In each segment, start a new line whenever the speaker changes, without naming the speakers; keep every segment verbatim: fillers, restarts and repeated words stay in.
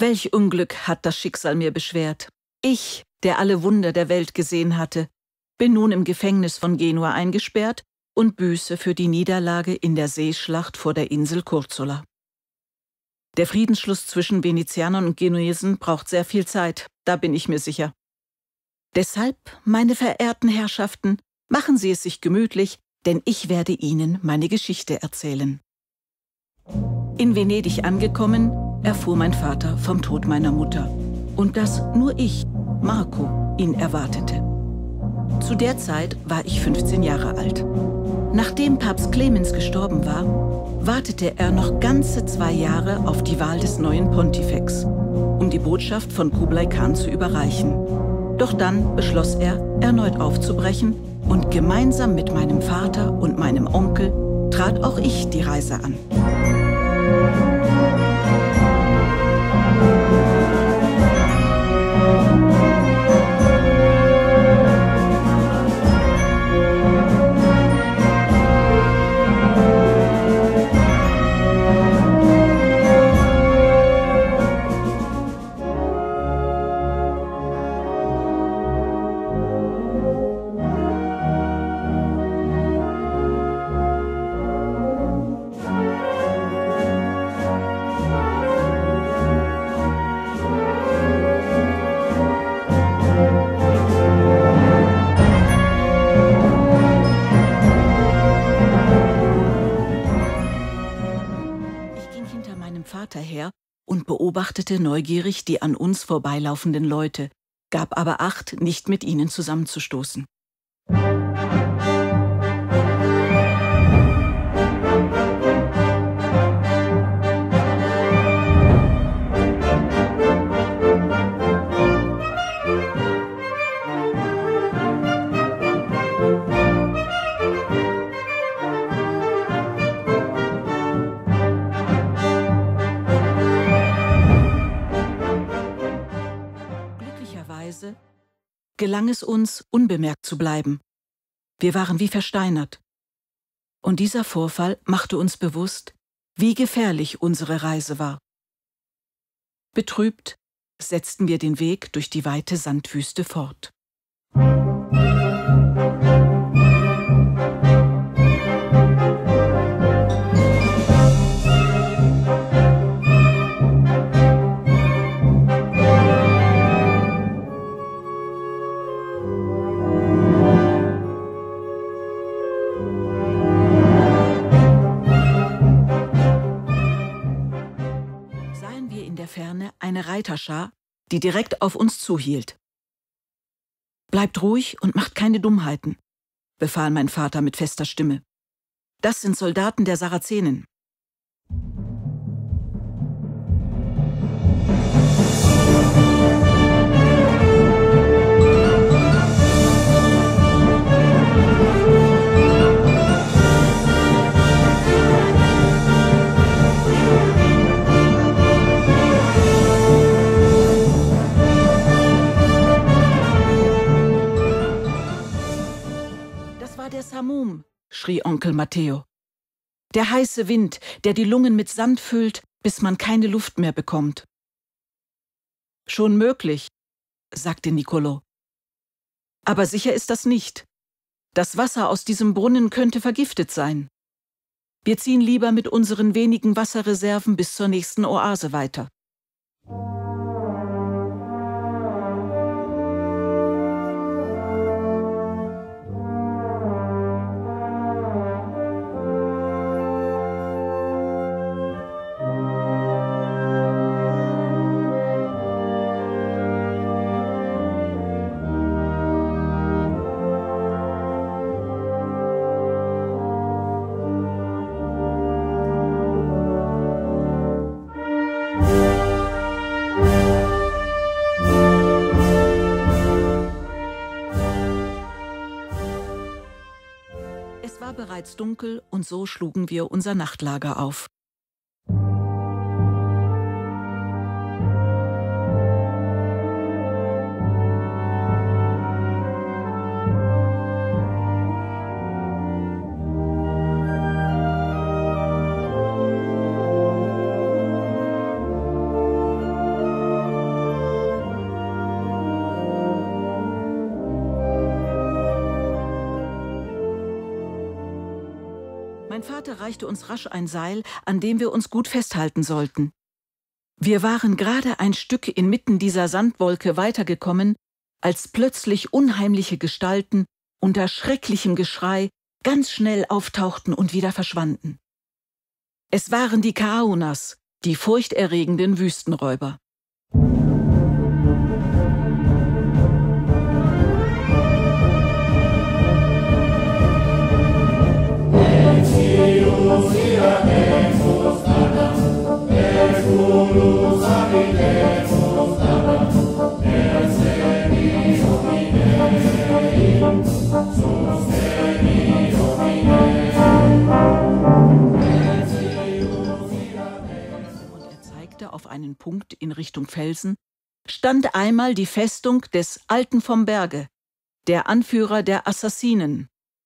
Welch Unglück hat das Schicksal mir beschert. Ich, der alle Wunder der Welt gesehen hatte, bin nun im Gefängnis von Genua eingesperrt und büße für die Niederlage in der Seeschlacht vor der Insel Curzola. Der Friedensschluss zwischen Venezianern und Genuesen braucht sehr viel Zeit, da bin ich mir sicher. Deshalb, meine verehrten Herrschaften, machen Sie es sich gemütlich, denn ich werde Ihnen meine Geschichte erzählen. In Venedig angekommen, erfuhr mein Vater vom Tod meiner Mutter und dass nur ich, Marco, ihn erwartete. Zu der Zeit war ich fünfzehn Jahre alt. Nachdem Papst Clemens gestorben war, wartete er noch ganze zwei Jahre auf die Wahl des neuen Pontifex, um die Botschaft von Kublai Khan zu überreichen. Doch dann beschloss er, erneut aufzubrechen und gemeinsam mit meinem Vater und meinem Onkel trat auch ich die Reise an. Und beobachtete neugierig die an uns vorbeilaufenden Leute, gab aber Acht, nicht mit ihnen zusammenzustoßen. Gelang es uns, unbemerkt zu bleiben. Wir waren wie versteinert. Und dieser Vorfall machte uns bewusst, wie gefährlich unsere Reise war. Betrübt setzten wir den Weg durch die weite Sandwüste fort. Eine Reiterschar, die direkt auf uns zuhielt. »Bleibt ruhig und macht keine Dummheiten«, befahl mein Vater mit fester Stimme. »Das sind Soldaten der Sarazenen.« »Der Samum«, schrie Onkel Matteo. »Der heiße Wind, der die Lungen mit Sand füllt, bis man keine Luft mehr bekommt.« »Schon möglich«, sagte Niccolò. »Aber sicher ist das nicht. Das Wasser aus diesem Brunnen könnte vergiftet sein. Wir ziehen lieber mit unseren wenigen Wasserreserven bis zur nächsten Oase weiter.« Es war bereits dunkel und so schlugen wir unser Nachtlager auf. Mein Vater reichte uns rasch ein Seil, an dem wir uns gut festhalten sollten. Wir waren gerade ein Stück inmitten dieser Sandwolke weitergekommen, als plötzlich unheimliche Gestalten unter schrecklichem Geschrei ganz schnell auftauchten und wieder verschwanden. Es waren die Kaaunas, die furchterregenden Wüstenräuber. Auf einen Punkt in Richtung Felsen, stand einmal die Festung des Alten vom Berge, der Anführer der Assassinen.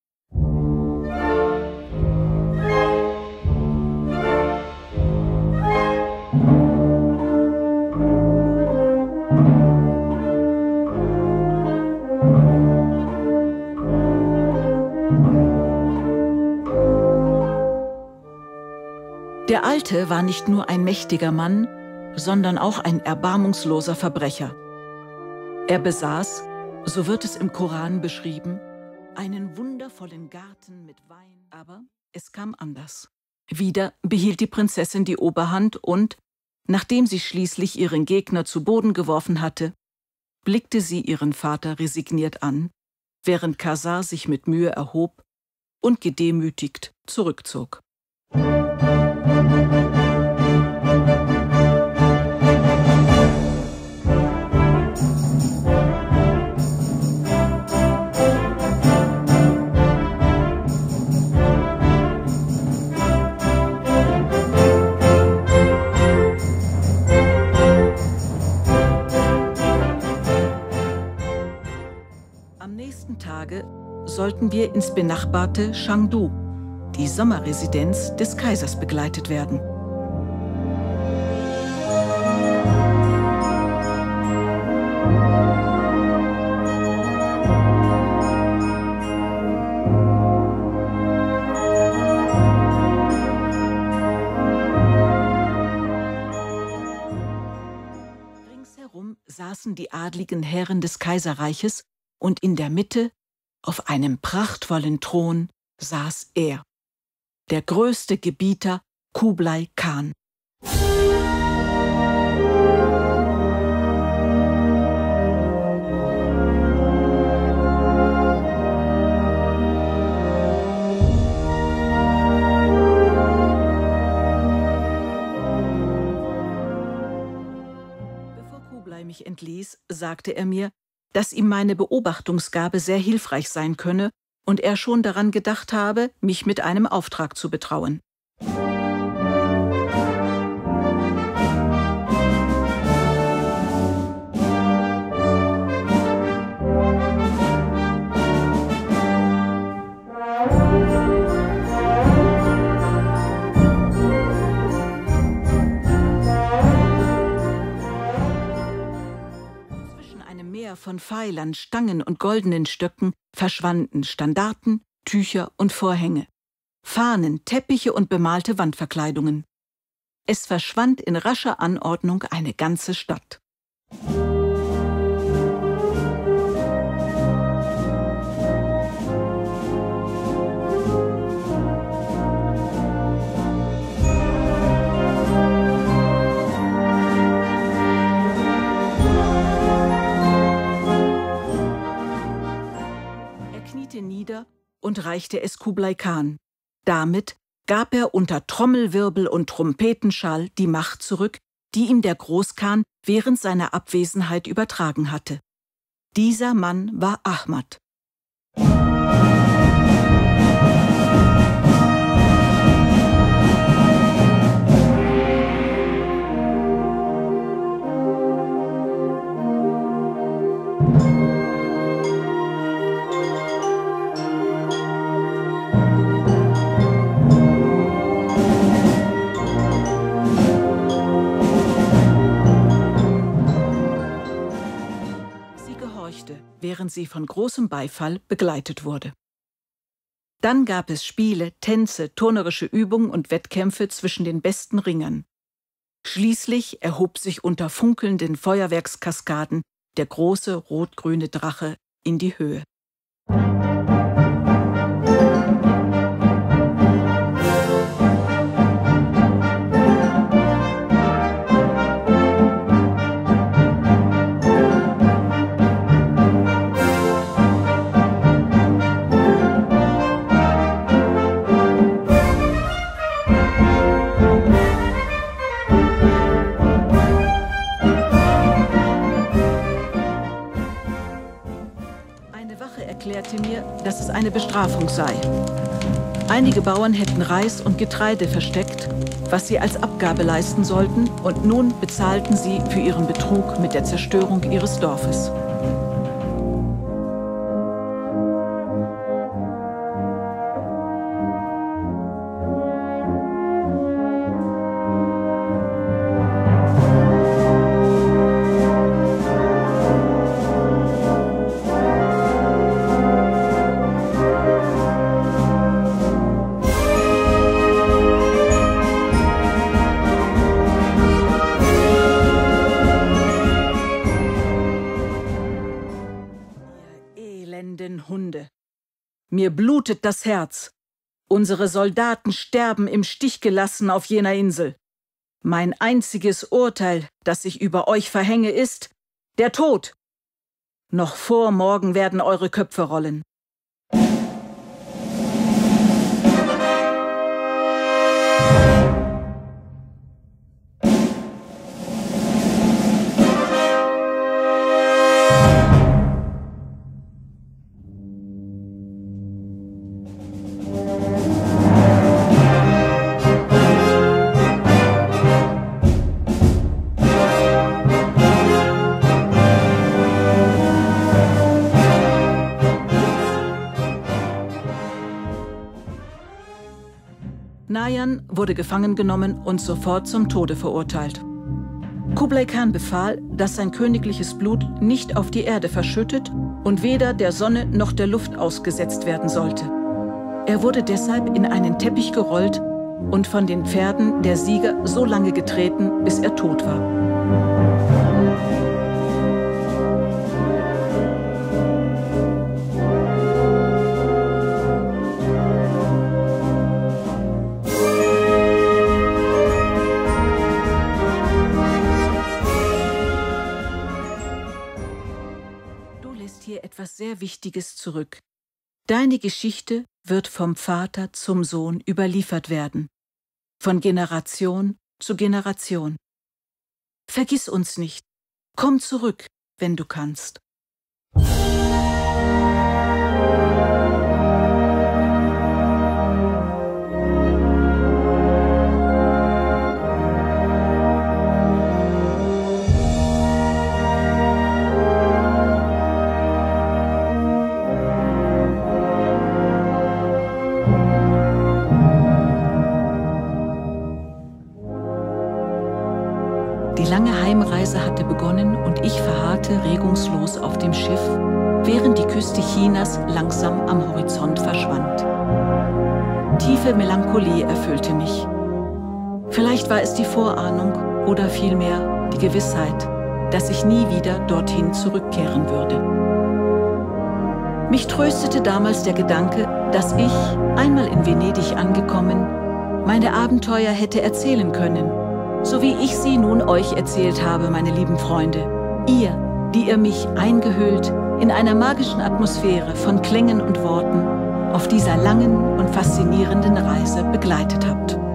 Der Alte war nicht nur ein mächtiger Mann, sondern auch ein erbarmungsloser Verbrecher. Er besaß, so wird es im Koran beschrieben, einen wundervollen Garten mit Wein. Aber es kam anders. Wieder behielt die Prinzessin die Oberhand und, nachdem sie schließlich ihren Gegner zu Boden geworfen hatte, blickte sie ihren Vater resigniert an, während Khazar sich mit Mühe erhob und gedemütigt zurückzog. Am nächsten Tage sollten wir ins benachbarte Chengdu, die Sommerresidenz des Kaisers, begleitet werden. Ringsherum saßen die adligen Herren des Kaiserreiches und in der Mitte, auf einem prachtvollen Thron, saß er, der größte Gebieter Kublai Khan. Bevor Kublai mich entließ, sagte er mir, dass ihm meine Beobachtungsgabe sehr hilfreich sein könne und er schon daran gedacht habe, mich mit einem Auftrag zu betrauen. Von Pfeilern, Stangen und goldenen Stöcken verschwanden Standarten, Tücher und Vorhänge, Fahnen, Teppiche und bemalte Wandverkleidungen. Es verschwand in rascher Anordnung eine ganze Stadt. Nieder und reichte es Kublai Khan. Damit gab er unter Trommelwirbel und Trompetenschall die Macht zurück, die ihm der Großkhan während seiner Abwesenheit übertragen hatte. Dieser Mann war Ahmad. Während sie von großem Beifall begleitet wurde. Dann gab es Spiele, Tänze, turnerische Übungen und Wettkämpfe zwischen den besten Ringern. Schließlich erhob sich unter funkelnden Feuerwerkskaskaden der große rot-grüne Drache in die Höhe. Erklärte mir, dass es eine Bestrafung sei. Einige Bauern hätten Reis und Getreide versteckt, was sie als Abgabe leisten sollten, und nun bezahlten sie für ihren Betrug mit der Zerstörung ihres Dorfes. Hunde. Mir blutet das Herz. Unsere Soldaten sterben im Stich gelassen auf jener Insel. Mein einziges Urteil, das ich über euch verhänge, ist der Tod. Noch vor morgen werden eure Köpfe rollen. Nayan wurde gefangen genommen und sofort zum Tode verurteilt. Kublai Khan befahl, dass sein königliches Blut nicht auf die Erde verschüttet und weder der Sonne noch der Luft ausgesetzt werden sollte. Er wurde deshalb in einen Teppich gerollt und von den Pferden der Sieger so lange getreten, bis er tot war. Hier etwas sehr Wichtiges zurück. Deine Geschichte wird vom Vater zum Sohn überliefert werden, von Generation zu Generation. Vergiss uns nicht. Komm zurück, wenn du kannst. Die lange Heimreise hatte begonnen und ich verharrte regungslos auf dem Schiff, während die Küste Chinas langsam am Horizont verschwand. Tiefe Melancholie erfüllte mich. Vielleicht war es die Vorahnung oder vielmehr die Gewissheit, dass ich nie wieder dorthin zurückkehren würde. Mich tröstete damals der Gedanke, dass ich, einmal in Venedig angekommen, meine Abenteuer hätte erzählen können, so wie ich sie nun euch erzählt habe, meine lieben Freunde. Ihr, die ihr mich eingehüllt in einer magischen Atmosphäre von Klängen und Worten auf dieser langen und faszinierenden Reise begleitet habt.